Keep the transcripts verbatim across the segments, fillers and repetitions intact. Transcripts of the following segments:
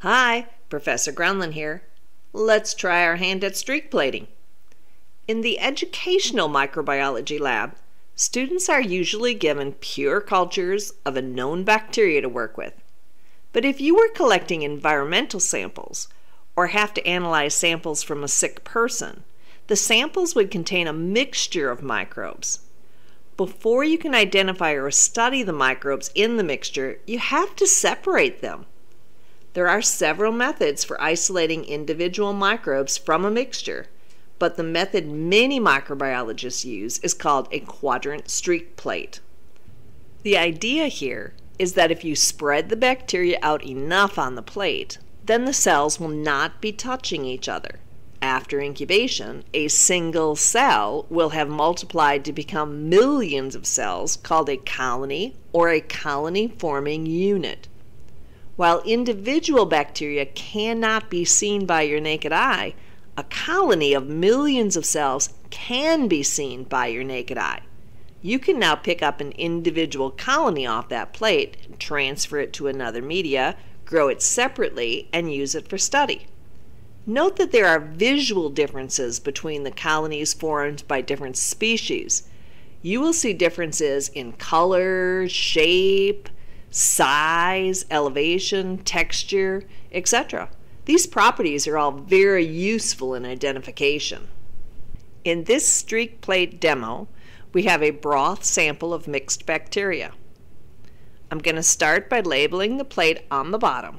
Hi, Professor Grunlin here. Let's try our hand at streak plating. In the educational microbiology lab, students are usually given pure cultures of a known bacteria to work with. But if you were collecting environmental samples or have to analyze samples from a sick person, the samples would contain a mixture of microbes. Before you can identify or study the microbes in the mixture, you have to separate them. There are several methods for isolating individual microbes from a mixture, but the method many microbiologists use is called a quadrant streak plate. The idea here is that if you spread the bacteria out enough on the plate, then the cells will not be touching each other. After incubation, a single cell will have multiplied to become millions of cells called a colony or a colony-forming unit. While individual bacteria cannot be seen by your naked eye, a colony of millions of cells can be seen by your naked eye. You can now pick up an individual colony off that plate, transfer it to another media, grow it separately, and use it for study. Note that there are visual differences between the colonies formed by different species. You will see differences in color, shape, size, elevation, texture, et cetera. These properties are all very useful in identification. In this streak plate demo, we have a broth sample of mixed bacteria. I'm going to start by labeling the plate on the bottom.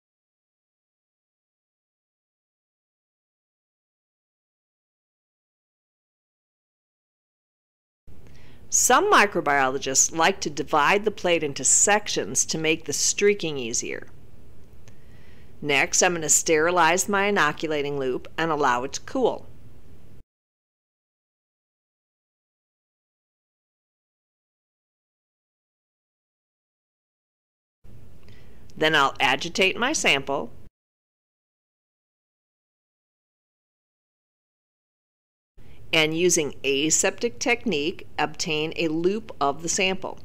Some microbiologists like to divide the plate into sections to make the streaking easier. Next, I'm going to sterilize my inoculating loop and allow it to cool. Then I'll agitate my sample and using aseptic technique, obtain a loop of the sample.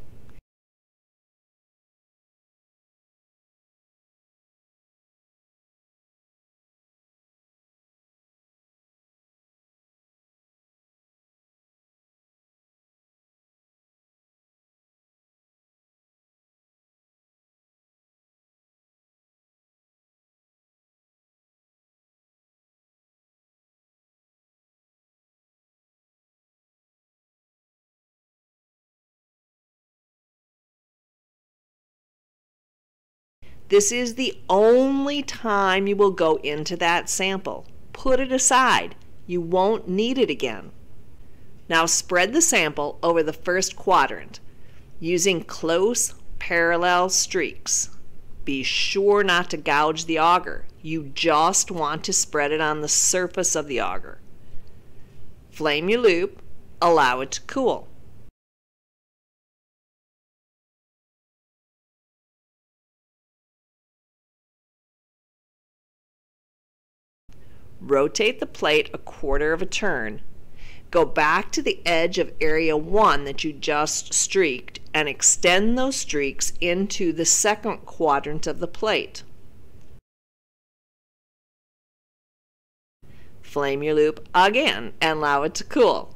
This is the only time you will go into that sample. Put it aside. You won't need it again. Now spread the sample over the first quadrant using close parallel streaks. Be sure not to gouge the agar. You just want to spread it on the surface of the agar. Flame your loop. Allow it to cool. Rotate the plate a quarter of a turn. Go back to the edge of area one that you just streaked and extend those streaks into the second quadrant of the plate. Flame your loop again and allow it to cool.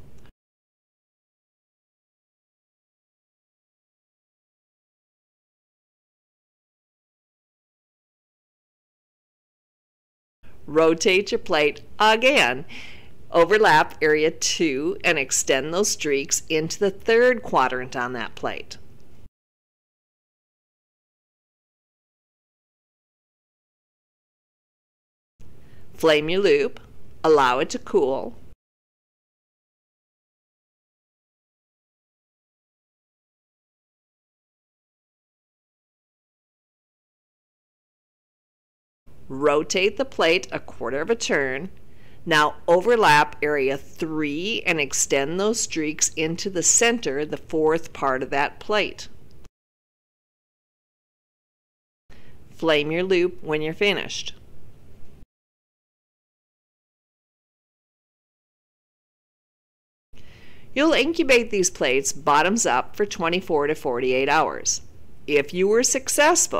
Rotate your plate again. Overlap area two and extend those streaks into the third quadrant on that plate. Flame your loop. Allow it to cool. Rotate the plate a quarter of a turn. Now overlap area three and extend those streaks into the center, the fourth part of that plate. Flame your loop when you're finished. You'll incubate these plates bottoms up for twenty-four to forty-eight hours. If you were successful,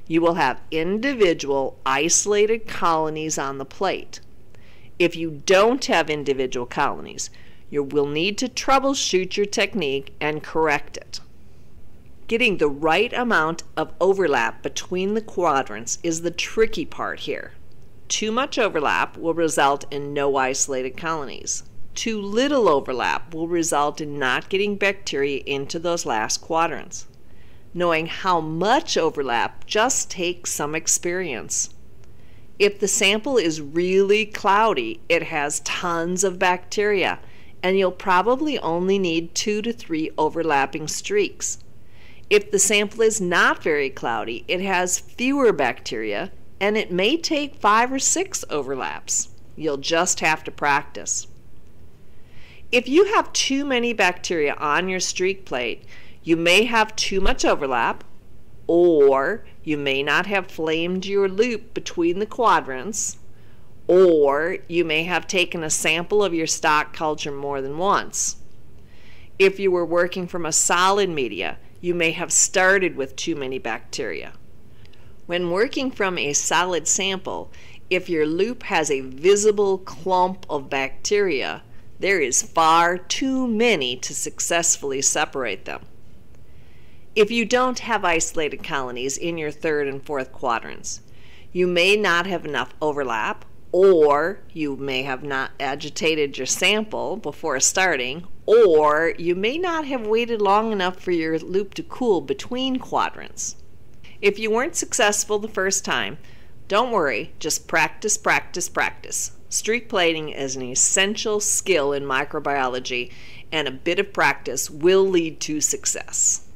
You will have individual isolated colonies on the plate. If you don't have individual colonies, you will need to troubleshoot your technique and correct it. Getting the right amount of overlap between the quadrants is the tricky part here. Too much overlap will result in no isolated colonies. Too little overlap will result in not getting bacteria into those last quadrants. Knowing how much overlap just takes some experience. If the sample is really cloudy, it has tons of bacteria, and you'll probably only need two to three overlapping streaks. If the sample is not very cloudy, it has fewer bacteria, and it may take five or six overlaps. You'll just have to practice. If you have too many bacteria on your streak plate, you may have too much overlap, or you may not have flamed your loop between the quadrants, or you may have taken a sample of your stock culture more than once. If you were working from a solid media, you may have started with too many bacteria. When working from a solid sample, if your loop has a visible clump of bacteria, there is far too many to successfully separate them. If you don't have isolated colonies in your third and fourth quadrants, you may not have enough overlap, or you may have not agitated your sample before starting, or you may not have waited long enough for your loop to cool between quadrants. If you weren't successful the first time, don't worry, just practice, practice, practice. Streak plating is an essential skill in microbiology, and a bit of practice will lead to success.